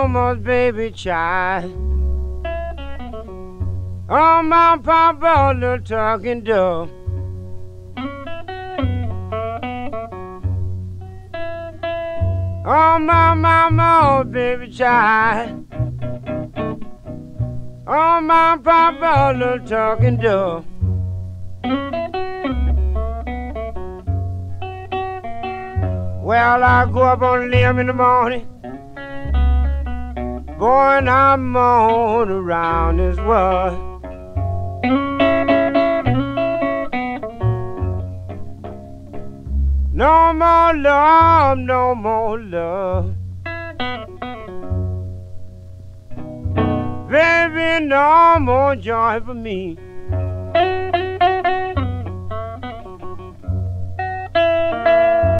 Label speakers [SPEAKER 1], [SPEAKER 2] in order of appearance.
[SPEAKER 1] almost baby child. Oh, my papa, the talking dove. Oh, my mama, oh, baby child. Oh, my papa, the talking dove. Well, I go up on a limb in the morning, boy, and I moan around this world. No more love, no more love. Baby, no more joy for me.